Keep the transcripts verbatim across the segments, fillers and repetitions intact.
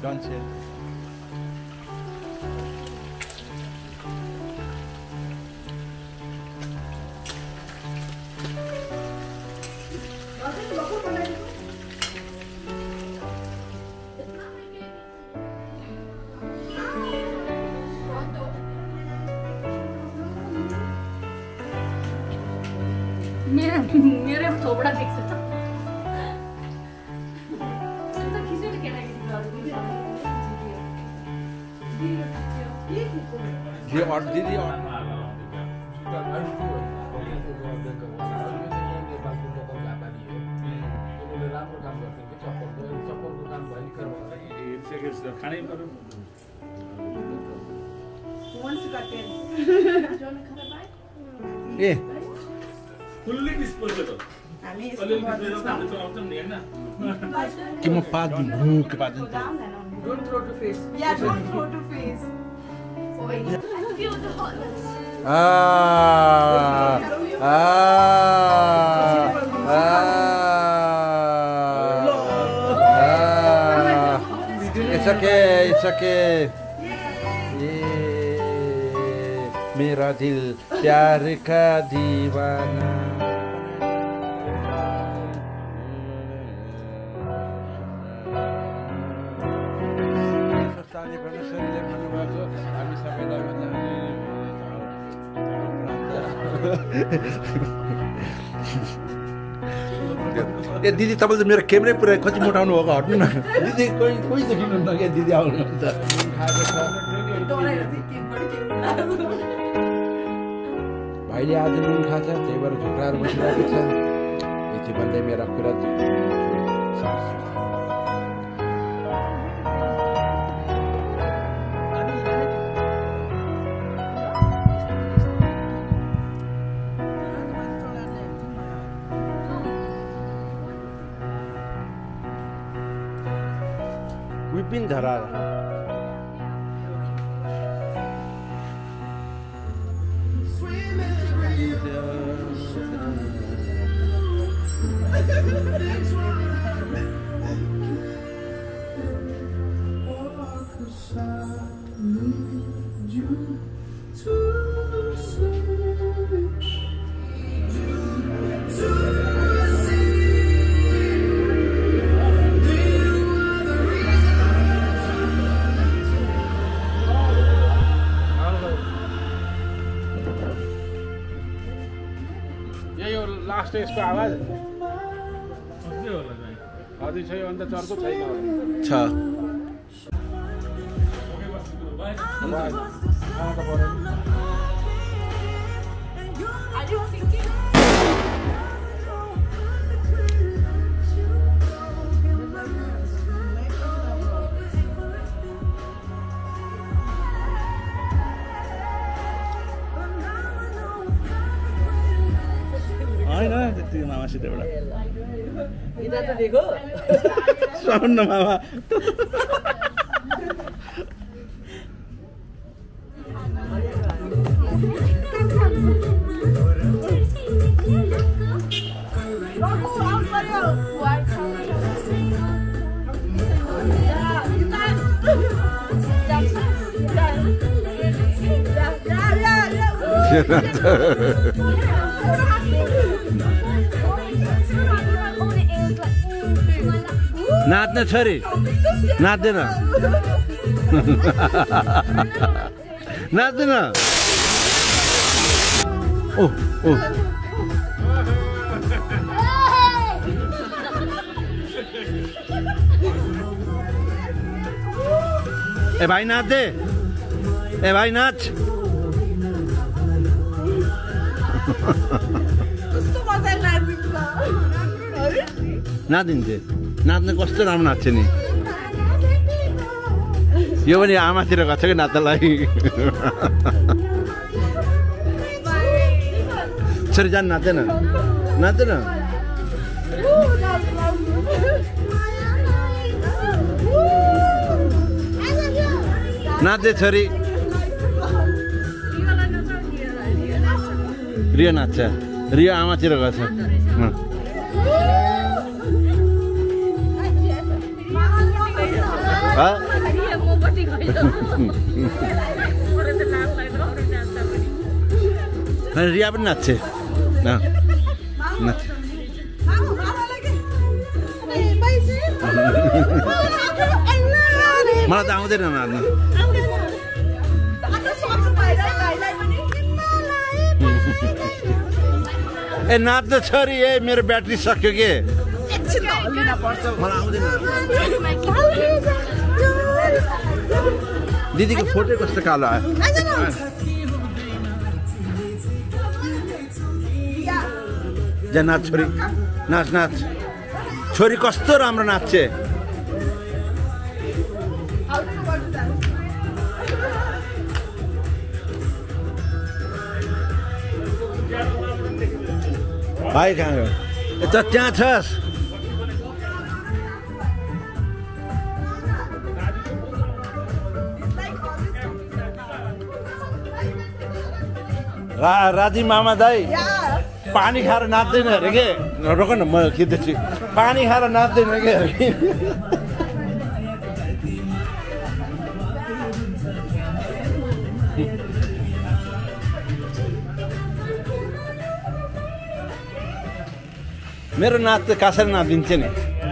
Don't say. मेरा मेरे थोबड़ा देख सकता तो खिचड़ी केटा के Didi or Didi or खानै पर्यो ए फुल्ली डिस्पोजल हो हामी कि म पादिन हु के पादिन Don't throw to face. Yeah, don't throw to face. आ आ It's okay, it's okay. मेरा दिल प्यार का दीवाना ए दिदी तपाईले मेरो क्यामेरै पुरा कति मोटाउनु भएको हट्नु न दिदी कोही कोही देखिनुहुन्न क्या दिदी आउनुहुन्छ भाइले आज नुन खान्छ त्यही भएर झुक्राएर बसिरहेको छ यति भन्दै मेरा कुरा विपिन धरार लास्ट यसको आवाज के होला चाहिँ अझै छ यो अन्त चर्को छैन छ हैन त्यति मामासित एउटा इधर तो देखो सुन मामा नाच्न छोरी नाच्दैन नाच्दैन ओ ओ ए भाइ नाच दे ए भाइ नाच नाचिन्छ नाच्न कस्तो राम्रो नाच्छ नि यो पनि आमातिर गएको छ कि नाच्नलाई छोरी जान नाच्दैन नाच्दैन नाच्दै छोरी रियो नाच्छ रियो आमातिर गएको छ Huh? अनि रिया पनि नाच्छ न नाच्छ मलाई त आउँदैन नाच्न ए नाच्न छोरी ए मेरो ब्याट्री सक्यो के मलाई आउँदैन दिदीको फोटो कस्तो कालो आयो जा नाच छोरी नाच नाच छोरी कस्तो राम्रो नाच्छ भाइ कहाँ गयो यता त्यहाँ छस् रा राजी मामा दाई पानी खाएर नाच्दैन अरे के रोक न म खिच्दैछु पानी खाएर नाच्दैन के अरे मेरो नाच त कसरी नाचिन्छ नि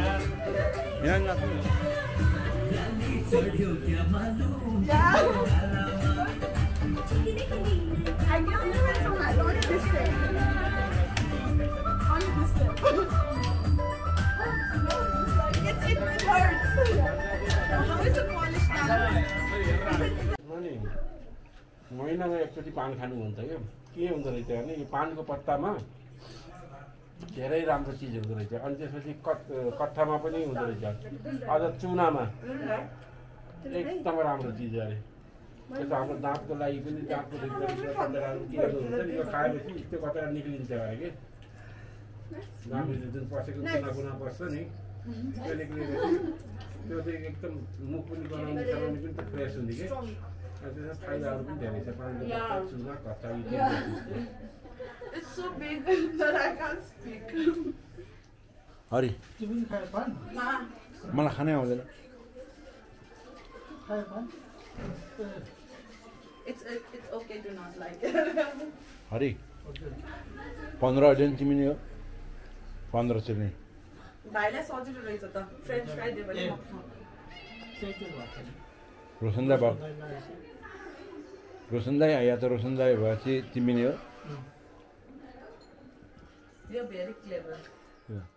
महिनामा एकचोटि पान खानु हुन्छ क्या के हुँदो रहेछ भने यो पानको पत्तामा धेरै राम्रो चिज हुँदो रहेछ अनि त्यसपछि कट कट्ठामा पनि हुँदो रहेछ अझ चुनामा एकदम राम्रो चिज अरे त्यो त हाम्रो दाँतको लागि पनि दाँतको किराहरू हुन्छ नि यो खाएपछि त्यो कचरा निक्लिन्छ अरे कि दाँतभित्र जुन पसेको कुना कुना बस्छ नि त्यो निक्लिएपछि त्यो चाहिँ एकदम मुख पनि गनाउने चलाउने पनि त फ्रेस हुने कि त्यसमा फाइदाहरू पनि धेरै छ पानीको पत्ता चुना कच्चा इत्यादि It's so big that I can't speak. Hari तिमी खाए पान मलाई खानै आउँदैन खाए पान It's it's okay to not like it. Hari पन्ध्र अहिले नि तिमी नि हो पन्ध्र चाहिँ नि भाइलाई सजिलो रहेछ त फ्रेन्च फ्राई दे भने रोशन दाई भयो रोशन दाई या त रोशन दाई भएपछि तिमी नि हो You're very clever. Yeah.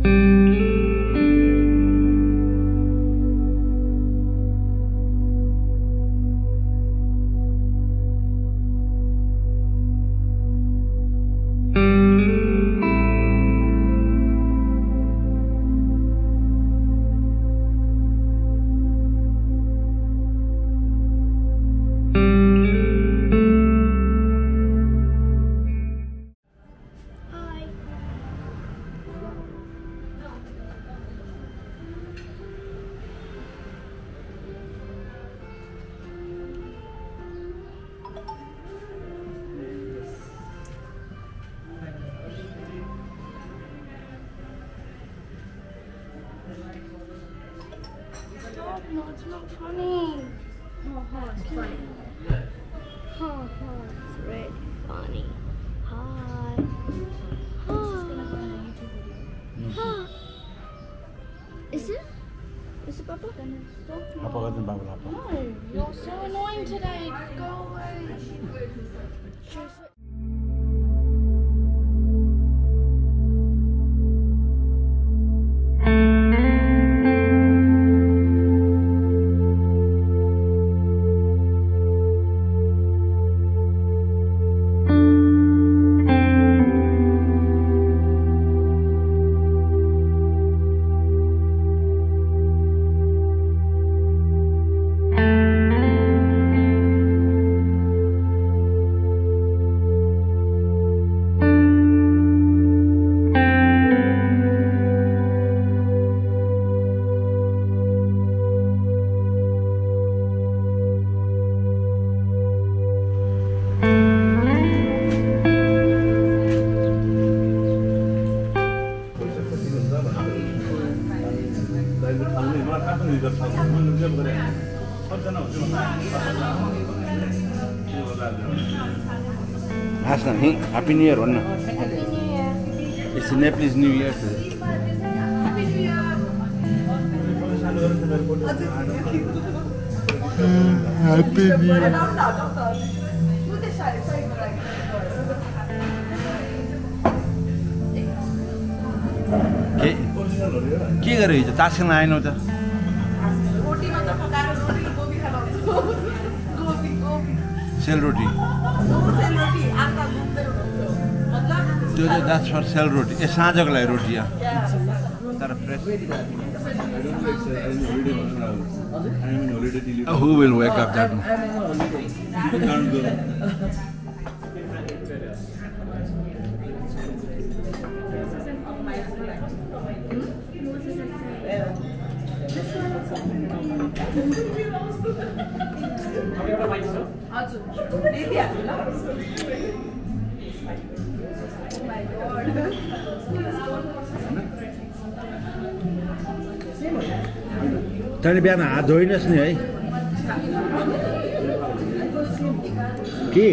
No, it's not funny. Oh, oh, it's funny. Ha ha, it's really funny. Hi. Ha. Ha. Is it? Is it Papa? Apa गर्दैन बाबुलाई apa? No, you're so annoying today. Just go away. Just- हाँस न happy new year भन्न Happy New Year. It's Nepalese new year happy new year के के गर्यो हिजो तास खेल्न आएनौ त सेलरोटी त्यो चाहिँ द्याट्स फर सेलरोटी ए साँझको लागि रोटी तर fresh who will wake up that तैँले बिहान हात धोइनस् नि है के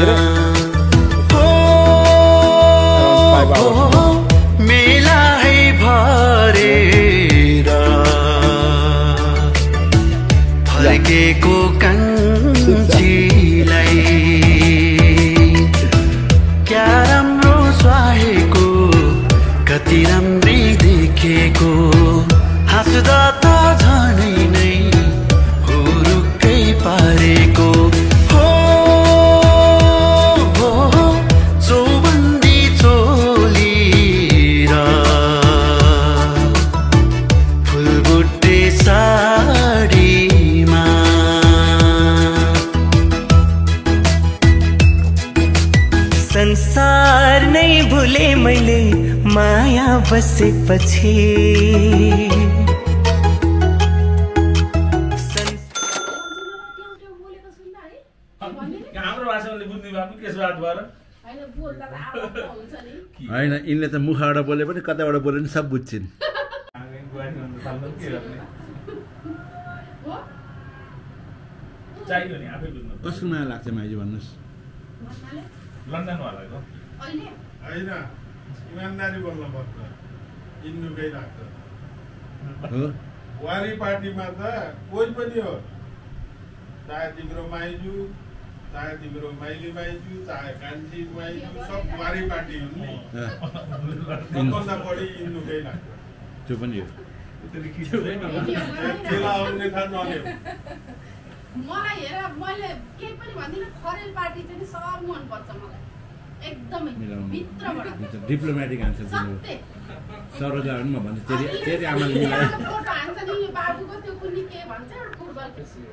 मेला है भरेर फर्केको कान्छीलाई क्या राम्रो सुहाएको कति राम्री देखेको हाँस्दा त झनै नै हुरुक्कै पारेको हो चौबन्दी चोली र फुलबुट्टे साडीमा संसार नै भुले मैले माया बसेपछि हाम्रो भाषाले बुझ्ने भएको के स्वाद भएर होइन यिनले त मुखबाट बोले पनि कताबाट बोले पनि सब बुझ्छिन् चाहियो नि आफै बुझ्नु कसको माया लाग्छ माइजी भन्नुहोस् लन्डन वालाको होइन इमानदारी बोल्नु पर्छ इन्नुकै लाग्छ हो वारी पार्टीमा त कोही पनि हो चाहे तिम्रो माइजू चाहे तिम्रो माइली माइजू चाहे कान्छी माइजू सब वारी पार्टी हुन् नि सबभन्दा बढी इन्नुकै लाग्छ त्यो पनि हो त्यसलाई आउने थाहा नल्याउ मलाई हेर मैले केही पनि भन्दिनँ खरेल पार्टी चाहिँ सब मन पर्छ मलाई एकदमै भित्रबाट डिप्लोमेटिक आन्सर दिनु सरोजा पनि म भन्छु तेरि तेरि आमाले मिलायो फोटो हान्छ नि यो बाबुको त्यो कुनै के भन्छ फुटबल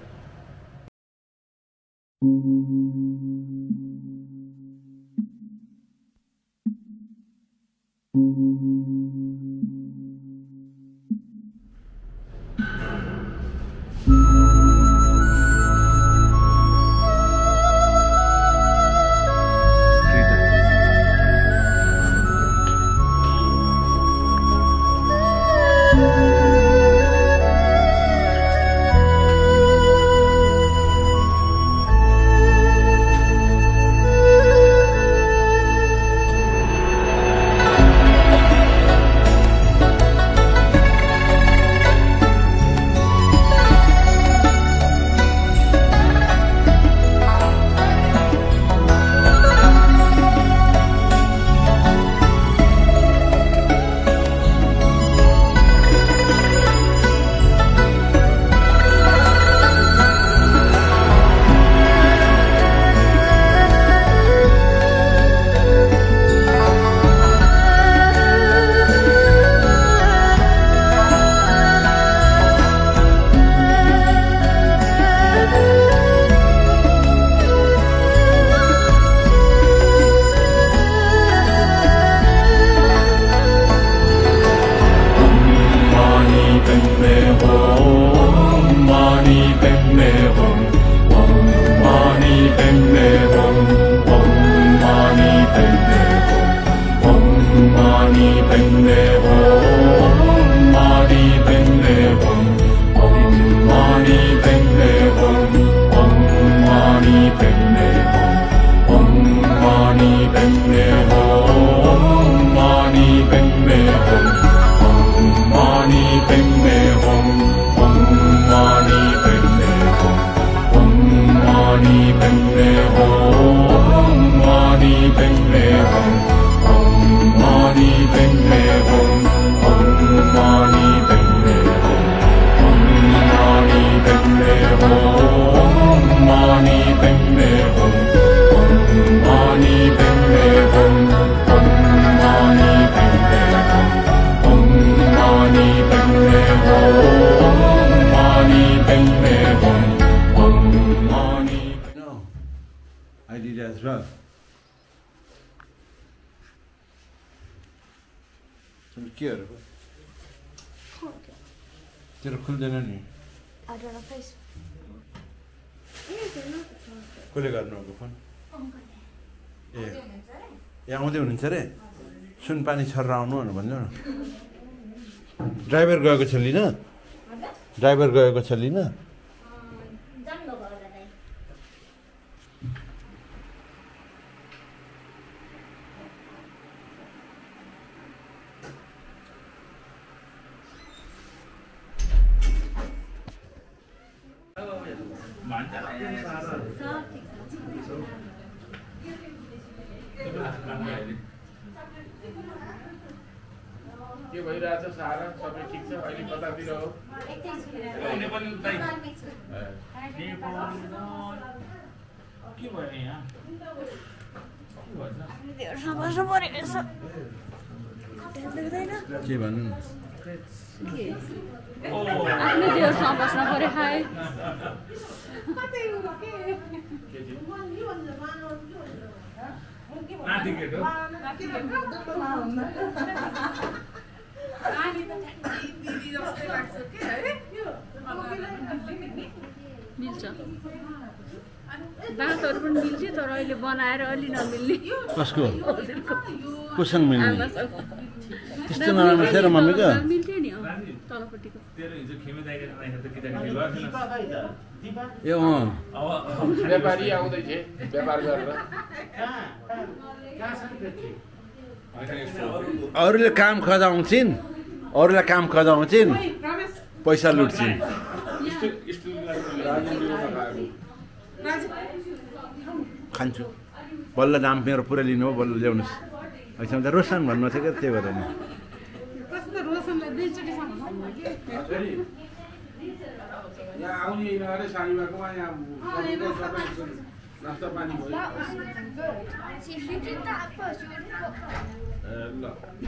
तेरो खुल्दैन नि कसले गर्नुभएको फोन ए ए आउँदै हुनुहुन्छ अरे सुन पानी छरेर आउनु भनेर भन्नु न ड्राइभर गएको छ लिन ड्राइभर गएको छ लिन के भइरहेछ सारा सबै ठिक छ अहिले कतातिर हो नेपाली दाइ के भयो यहाँ के भन्नु आफ्नो देउरमा बस्न पऱ्यो हाय नाटिकेट हो मिल्छ दाँतहरू पनि मिल्थ्यो तर अहिले बनाएर अलि नमिल्ने कसको कोसँग मिल्ने त्यस्तो नराम्रो थियो र मम्मीको मिल्थ्यो नि तलपट्टिको तेरो हिजो खेमे दाइले जाँदाखेरि त केटाकेटी भयो ए अँ व्यापारी आउँदै थिए व्यापार गरेर अरूले काम खजाउँछिन् अरूलाई काम खजाउँछिन् पैसा लुट्छिन् खान्छु बल्ल दाम मेरो पुरा लिनु हो बल्ल ल्याउनुहोस् अहिलेसम्म त रोसन भन्नु थियो क्या त्यो गरेर यहाँ आउने अरे सानीबाकोमा यहाँ नास्ता पानी भयो ल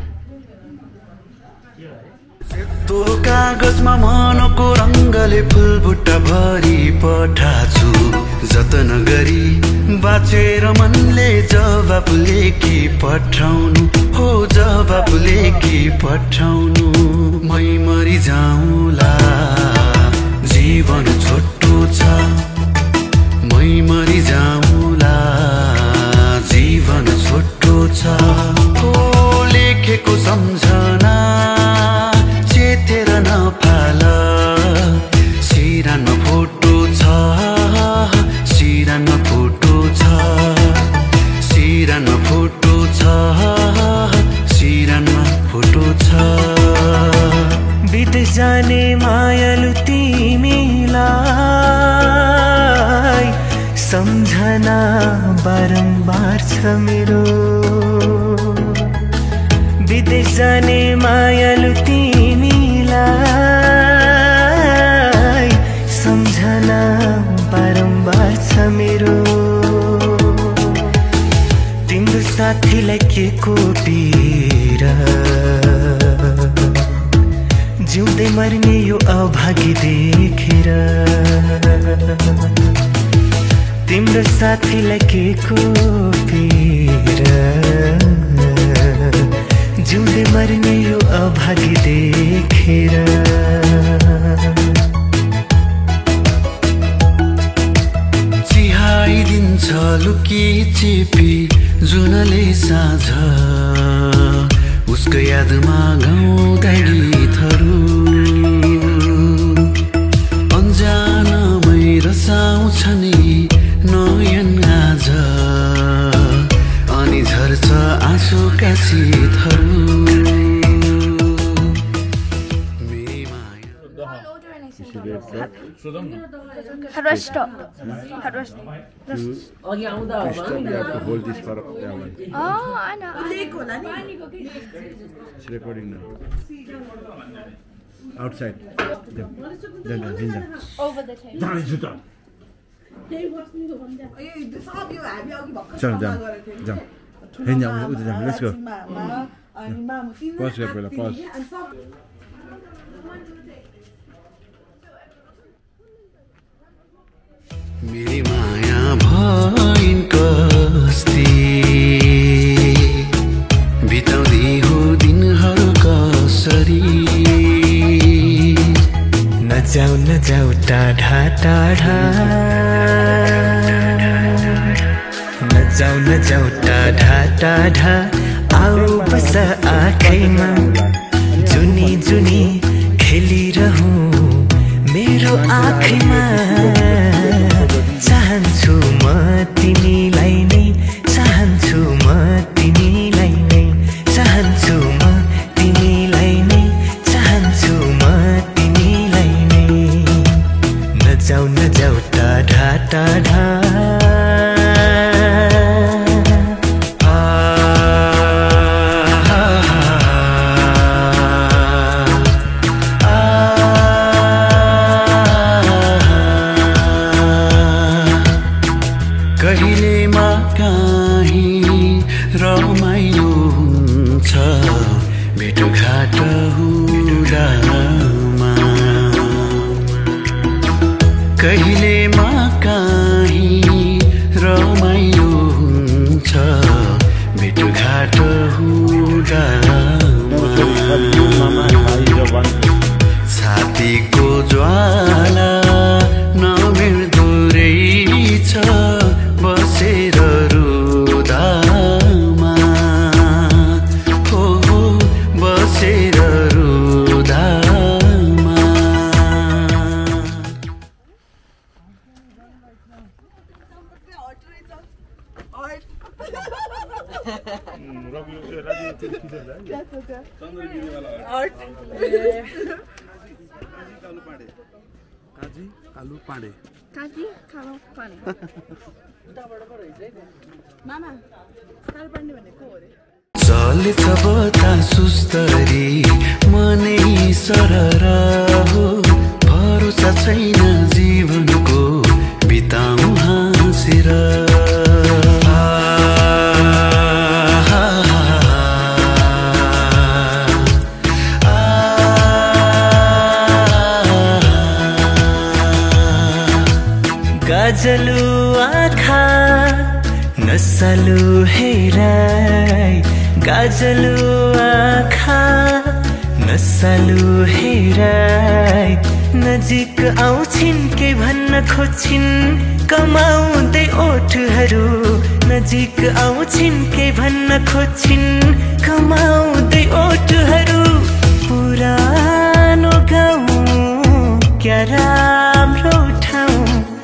तो कागजमा मनको रङ्गले फुलबुट्टा भरी पठाछु जतन गरी बाँचेर मनले जवाब लेखी पठाउनु हो जवाब लेखी पठाउनु मै मरि जाउँला जीवन छोटो छ मै मरि जाउँला जीवन छोटो छ हो लेखेको सम्झना चेतेर नफाल सिरानमा फोटो छ सिरानमा फोटो छ सिरानमा फोटो छ सिरानमा फोटो छ बित जाने मायालु तिमीलाई सम्झना बारम्बार छ मेरो विदेश जाने मायालु तिमीलाई सम्झना बारम्बार छ मेरो तिम्रो साथीलाई के कोटेर जिउँदै मर्ने यो अभागी देखेर तिम्रो साथीलाई के कोपेर जिउँदै मर्ने यो अभागी देखेर चिहाइदिन्छ लुकी चेपी जुनले साँझ उसको यादमा गाउँदै गीतहरू अन्जानमै रसाउँछ नि नयन आज अनि झर्छ आँसुका शीतहरू मेरी माया How do I stop? How do I stop? Hold this for that one. Oh, I know. It's recording now. Outside. Then, then, then, then. Over the table. जाम जाम जाम हेन जाम उता जाम लेट्स गो पज गर पहिला पज मेरी माया भइन् कस्ती बिताउँदै हो दिनहरू कसरी नजाऊ नजाऊ टाढा टाढा नजाऊ नजाऊ टाढा टाढा आऊ बस आँखैमा जुनी जुनी खेलिरहूँ मेरो आँखैमा चाहन्छु म तिमीलाई नै चाहन्छु म तिमीलाई नै चाहन्छु म तिमीलाई नै चाहन्छु म तिमीलाई नै नजाऊ नजाऊ टाढा काजी आलु पाडे काजी खानु पानी मामा काल पानी भनेको हो रे चलेछ बतासुस्तरी मनै सरर हो भरोसा छैन जीवनको बिताउँ हाँसेर गाजलु आँखा नसालु हेराई गाजलु आँखा नसालु हेराई नजिक आउँछिन् के भन्न खोज्छिन् कमाउँदै ओठहरू नजिक आउँछिन् के भन्न खोज्छिन् कमाउँदै ओठहरू पुरानो गाउँ क्या राम्रो ठाउँ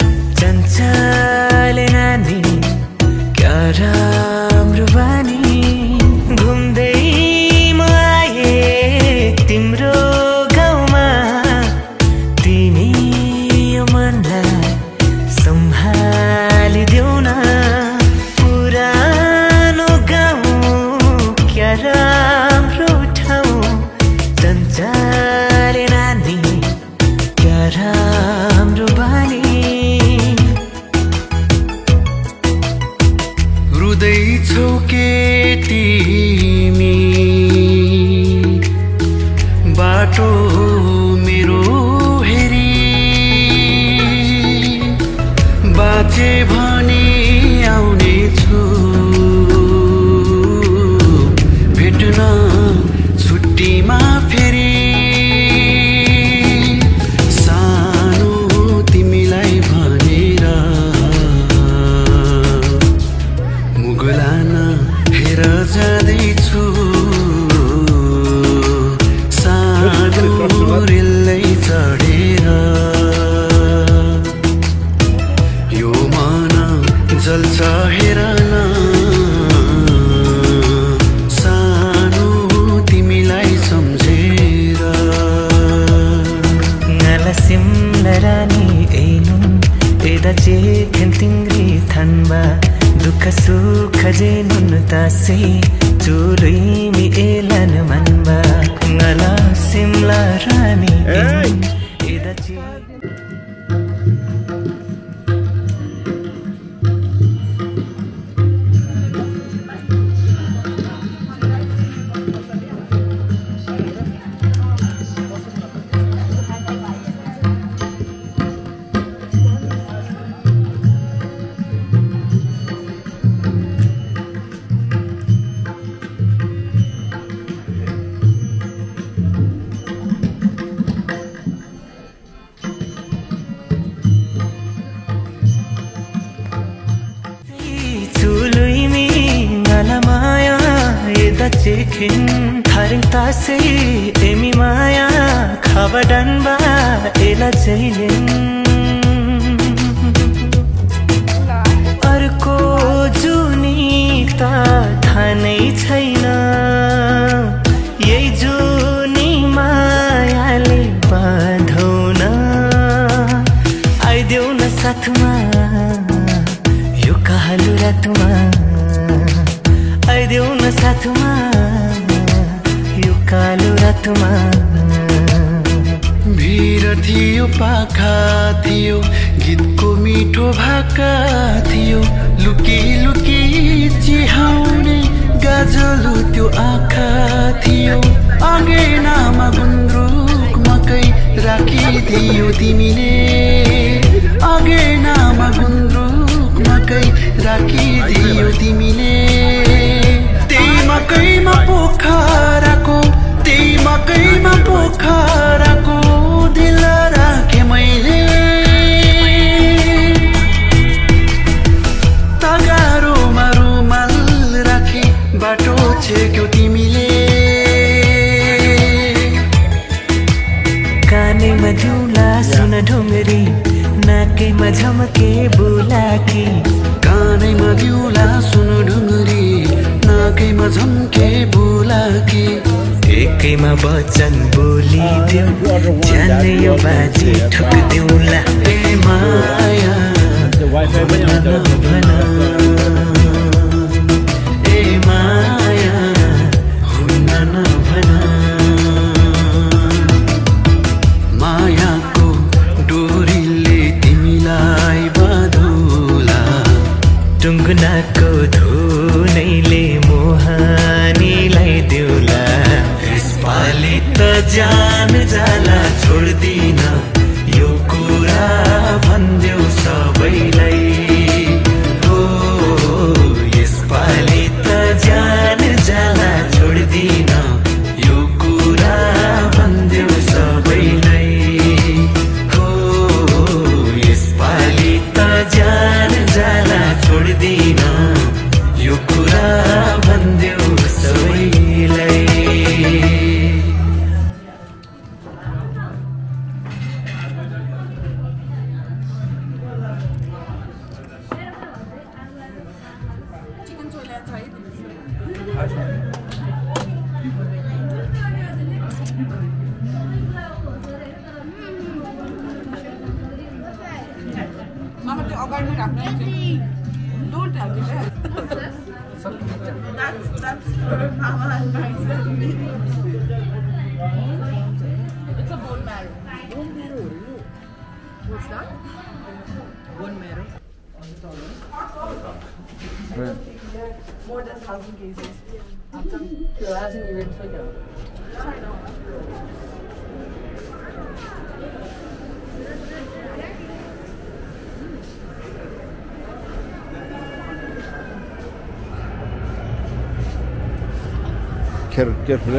चञ्चल नानी क्या राम्रो बानी घुम्दै म आए तिम्रो गाउँमा तिमी यो मनलाई सम्हालिदेऊ न पुरानो गाउँ क्या राम्रो ठाउँ चञ्चल नानी क्या राम्रो बानी रुदैछौ के तिमी बाटो मेरो हेरी बाँचे भने आउने छु भेट्न छुट्टीमा फेरि सानो तिमीलाई भनेर मुगलान हेर जाँदैछु सानो रेलै चढेर यो मन जल्छ हेर न सानो तिमीलाई सम्झेर ngala simlarani einun eda che khentingri thanba dukha sukha jenun tasei chului mi elan manba ngala simlarani einun eda che cekin haring tase emi maya khabadan ba ela jailin arko juni ta thanai chaina yei juni मायाले बाँधौना आइदेऊ न साथमा यो कालो रातमा आइदेऊ न साथमा यो कालो रातमा भिर थियो पाखा थियो गीतको मिठो भाका थियो लुकी लुकी चिहाउने गाजलो त्यो आँखा थियो अँगेनामा गुन्द्रुक मकै राखिदियो तिमीले अँगेनामा गुन्द्रुक मकै राखिदियो तिमीले त्यही मकैमा पोखराको त्यही मकैमा पोखराको दिल राखे मैले तगारोमा रुमाल राखी बाटो छेक्यौ तिमीले कानेमा झुला सुन ढुङ्गा झम्के बुलाकी एकैमा वचन बोलिदेऊ जाने यो बाजी ठुक्दिउँला ए माया भन भन ए माया हुन्न नभन मायाको डोरीले तिमीलाई बाँधौला टुङ्गनाको धुनैले मोहानीलाई देउला यसपालि त जान जाला छोड्दिन यो कुरा भन्देऊ सबैलाई हो यसपालि त जान जाला छोड्दिन यो कुरा भन्देऊ सबैलाई हो यसपालि त जान जाला छोड्दिन यो कुरा भन्देऊ सबैलाई Chicken chola chai. Mama, त्यो अगाडि राख्नु है. Don't have it. That's that's for Mama and myself. It's a bone marrow. Bone marrow. What's that? Bone marrow. More than thousand cases. You're asking me to figure. Carefully.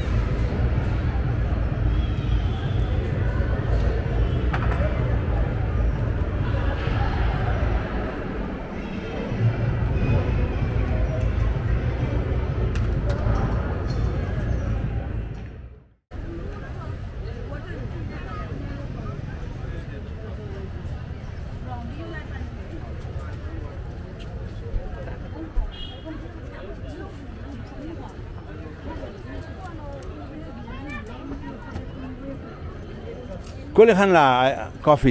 कसले खानला coffee